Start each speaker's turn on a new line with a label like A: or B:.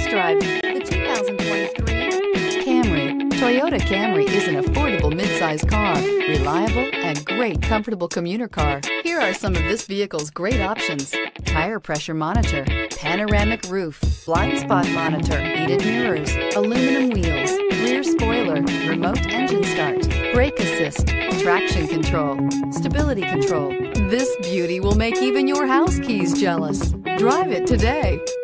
A: drive the 2023 Camry. Toyota Camry is an affordable midsize car, reliable and great comfortable commuter car. Here are some of this vehicle's great options: tire pressure monitor, panoramic roof, blind spot monitor, heated mirrors, aluminum wheels, rear spoiler, remote engine start, brake assist, traction control, stability control. This beauty will make even your house keys jealous. Drive it today.